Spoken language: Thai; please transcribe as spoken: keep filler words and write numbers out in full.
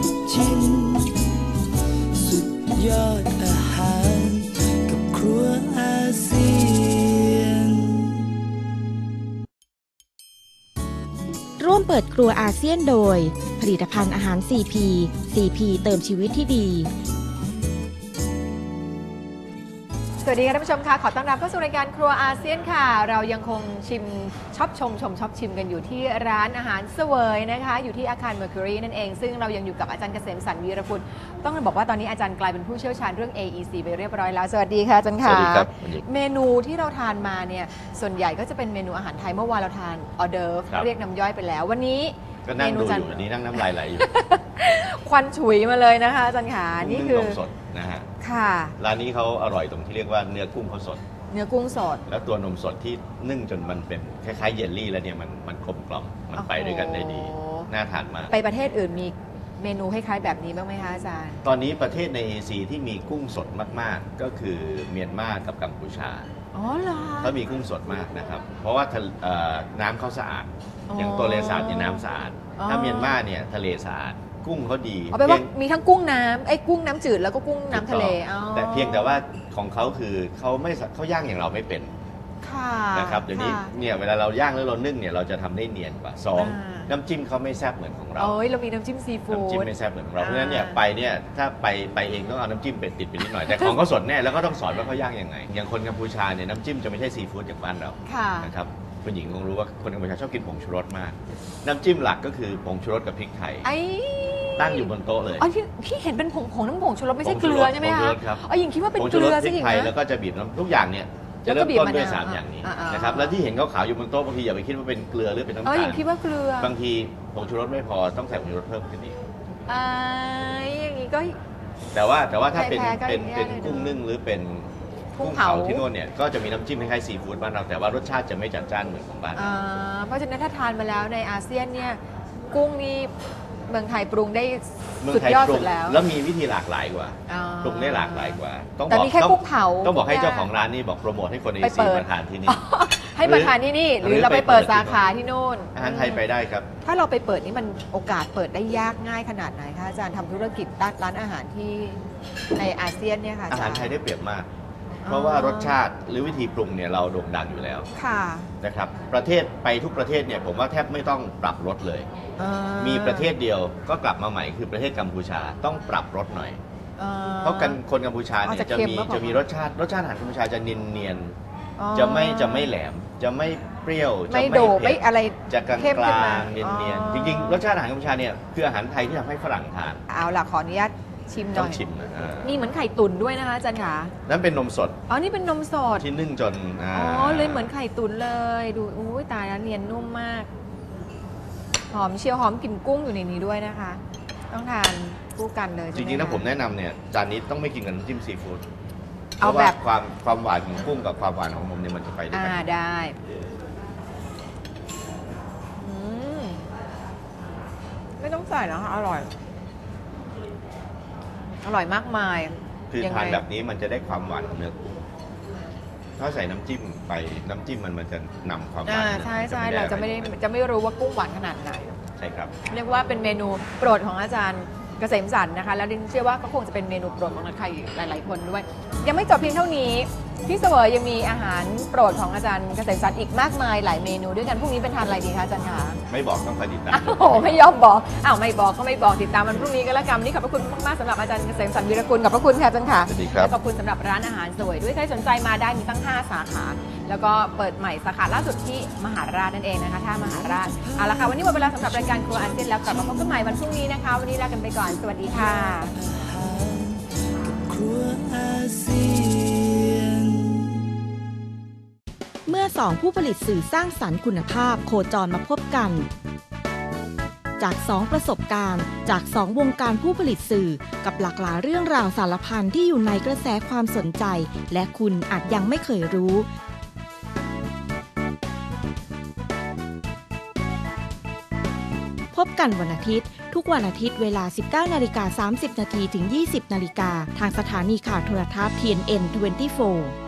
ชิมสุดยอดอาหารกับครัวอาเซียนร่วมเปิดครัวอาเซียนโดยผลิตภัณฑ์อาหาร ซี พี ซี พี เติมชีวิตที่ดีสวัสดีค่ะท่านผู้ชมค่ะขอต้อนรับเข้าสู่รายการครัวอาเซียนค่ะเรายังคงชิมช็อปชมชมช็อปชิมกันอยู่ที่ร้านอาหารเสวยนะคะอยู่ที่อาคาร Mercury นั่นเองซึ่งเรายังอยู่กับอาจารย์เกษมสันต์วีรกุลต้องบอกว่าตอนนี้อาจารย์กลายเป็นผู้เชี่ยวชาญเรื่อง เอ อี ซี ไปเรียบร้อยแล้วสวัสดีค่ะอาจารย์ค่ะสวัสดีครับเมนูที่เราทานมาเนี่ยส่วนใหญ่ก็จะเป็นเมนูอาหารไทยเมื่อวานเราทานออเดิร์ฟเรียกน้ำย่อยไปแล้ววันนี้ก็นั่งดูอยู่อันนี้นั่งน้ำลายไหลอยู่ควันฉุยมาเลยนะคะอาจารย์ขานี่คือนมสดนะฮะค่ะร้านนี้เขาอร่อยตรงที่เรียกว่าเนื้อกุ้งเขาสดเนื้อกุ้งสดแล้วตัวนมสดที่นึ่งจนมันเป็นคล้ายๆเยลลี่แล้วเนี่ยมันมันกลมกล่อมมันไปด้วยกันได้ดีน่าทานมากไปประเทศอื่นมีเมนูคล้ายๆแบบนี้บ้างไหมคะอาจารย์ตอนนี้ประเทศในเอเชียที่มีกุ้งสดมากๆก็คือเมียนมากับกัมพูชาอ๋อเหรอเขามีกุ้งสดมากนะครับเพราะว่าน้ำเขาสะอาดอย่างตัวเลสาดเนี่ยน้ำสะอาดถ้าเมียนมาเนี่ยทะเลสะอาดกุ้งเขาดีเอาไปว่ามีทั้งกุ้งน้ำไอ้กุ้งน้ำจืดแล้วก็กุ้งน้ำทะเลแต่เพียงแต่ว่าของเขาคือเขาไม่เขาย่างอย่างเราไม่เป็นนะครับเดี๋ยวนี้เนี่ยเวลาเราย่างแล้วเรานึ่งเนี่ยเราจะทำได้เนียนกว่าสองน้ำจิ้มเขาไม่แซ่บเหมือนของเราโอ้ยเรามีน้ำจิ้มซีฟู้ดน้ำจิ้มไม่แซ่บเหมือนของเราเพราะฉะนั้นเนี่ยไปเนี่ยถ้าไปไปเองต้องเอาน้ำจิ้มเป็ดติดไปนิดหน่อยแต่ของเขาสดแน่แล้วก็ต้องสอนว่าเขาย่างยังไงอย่างคนกัมพูชาเนี่ยน้ำจิ้มจะไม่ใช่ซีฟู้ดอย่างบ้านเรานะครับผู้หญิงคงรู้ว่าคนกัมพูชาชอบกินผงชูรสมากน้ำจิ้มหลักก็คือผงชูรสกับพริกไทยตั้งอยู่บนโต๊ะเลยอ๋อที่ที่เห็นเป็นผงผงน้ำผงชูรสไม่ใช่เกลือใช่ไหมคะอ๋อหญิงคิดว่าเป็นเกลือซะอีกนะแล้วก็จะบีบน้ำทุกอย่างเนี่ยจะเริ่มต้นด้วยสามอย่างนี้นะครับแล้วที่เห็นขาวๆอยู่บนโต๊ะบางทีอย่าไปคิดว่าเป็นเกลือหรือเป็นน้ำตาลอ๋อหญิงคิดว่าเกลือบางทีผงชูรสไม่พอต้องใส่ผงชูรสเพิ่มขึ้นอีกอ่าอย่างนี้ก็แต่ว่าแต่ว่าถ้าเป็นเป็นเป็นกุ้งนึ่งหรือเป็นกุ้งเผาที่โน่นเนี่ยก็จะมีน้ำจิ้มคล้ายๆซีฟู้ดบ้านเราแต่ว่ารสชาติจะไม่จัดจ้านเหมือนของบ้านอ่าเพราะฉะนั้นถ้าทานมาแล้วในอาเซียนเนี่ยกุ้งนี่เมืองไทยปรุงได้สุดยอดสุดแล้วแล้วมีวิธีหลากหลายกว่าปรุงได้หลากหลายกว่าต้องบอกต้องต้องบอกให้เจ้าของร้านนี่บอกโปรโมทให้คนในซีมาทานที่นี่ให้มาทานที่นี่หรือเราไปเปิดสาขาที่โน่นอาหารไทยไปได้ครับถ้าเราไปเปิดนี่มันโอกาสเปิดได้ยากง่ายขนาดไหนคะอาจารย์ทำธุรกิจร้านอาหารที่ในอาเซียนเนี่ยค่ะอาหารไทยได้เปรียบมากเพราะว่ารสชาติหรือวิธีปรุงเนี่ยเราโด่งดังอยู่แล้วนะครับประเทศไปทุกประเทศเนี่ยผมว่าแทบไม่ต้องปรับรสเลยมีประเทศเดียวก็กลับมาใหม่คือประเทศกัมพูชาต้องปรับรสหน่อยเพราะกันคนกัมพูชาเนี่ยจะมีจะมีรสชาติรสชาติอาหารกัมพูชาจะเนียนเนียนจะไม่จะไม่แหลมจะไม่เปรี้ยวจะไม่เผ็ดอะไรจะกลางกลางเนียนเนียนจริงๆรสชาติอาหารกัมพูชาเนี่ยคืออาหารไทยที่ทำให้ฝรั่งทานเอาล่ะขออนุญาตชิมหน่อยมีเหมือนไข่ตุ๋นด้วยนะคะอาจารย์คะนั่นเป็นนมสดอ๋อนี่เป็นนมสดที่นึ่งจนอ๋อเลยเหมือนไข่ตุ๋นเลยดูอุ้ยตายแล้วเนียนนุ่มมากหอมเชียวหอมกลิ่นกุ้งอยู่ในนี้ด้วยนะคะต้องทานคู่กันเลยจริงๆนะผมแนะนำเนี่ยจานนี้ต้องไม่กินกับน้ำจิ้มซีฟู้ดเอาแบบความความหวานของกุ้งกับความหวานของนมเนี่ยมันจะไปด้วยกันอ่าได้ไม่ต้องใส่นะคะอร่อยอร่อยมากมายคือทานแบบนี้มันจะได้ความหวานของเนื้อกุ้งถ้าใส่น้ำจิ้มไปน้ำจิ้มมันมันจะนำความหวานใช่ใช่เราจะไม่ได้จะไม่รู้ว่ากุ้งหวานขนาดไหนใช่ครับเรียกว่าเป็นเมนูโปรดของอาจารย์เกษมสันต์นะคะแล้วดิฉันเชื่อว่าก็คงจะเป็นเมนูโปรดของใครหลายๆคนด้วยยังไม่จบเพียงเท่านี้ที่เสวยยังมีอาหารโปรดของอาจารย์เกษมสันต์อีกมากมายหลายเมนูด้วยกันพรุ่งนี้เป็นทานอะไรดีคะอาจารย์คะไม่บอกต้องไปติดตามโอ้โหไม่ยอมบอกอ้าวไม่บอกก็ไม่บอกติดตามมันพรุ่งนี้ก็แล้วกันนี่ขอบพระคุณมากๆสำหรับอาจารย์เกษมสันต์วีรกุลขอบพระคุณค่ะอาจารย์ค่ะและขอบคุณสำหรับร้านอาหารเสวยด้วยใครสนใจมาได้มีตั้งห้าสาขาแล้วก็เปิดใหม่สาขาล่าสุดที่มหาราชนั่นเองนะคะท่ามหาราชเอาละค่ะวันนี้หมดเวลาสำหรับรายการครัวอาเซียนแล้วกลับมาพบกันใหม่วันพรุ่งนี้นะคะวันนี้ลากันไปก่อนสวัสดีค่ะเมื่อสองผู้ผลิตสื่อสร้างสรรค์คุณภาพโคจรมาพบกันจากสองประสบการณ์จากสองวงการผู้ผลิตสื่อกับหลากหลายเรื่องราวสารพันที่อยู่ในกระแสความสนใจและคุณอาจยังไม่เคยรู้พบกันวันอาทิตย์ทุกวันอาทิตย์เวลา สิบเก้านาฬิกาสามสิบนาที ถึง ยี่สิบนาฬิกาทางสถานีข่าวโทรทัศน์ ที เอ็น เอ็น ยี่สิบสี่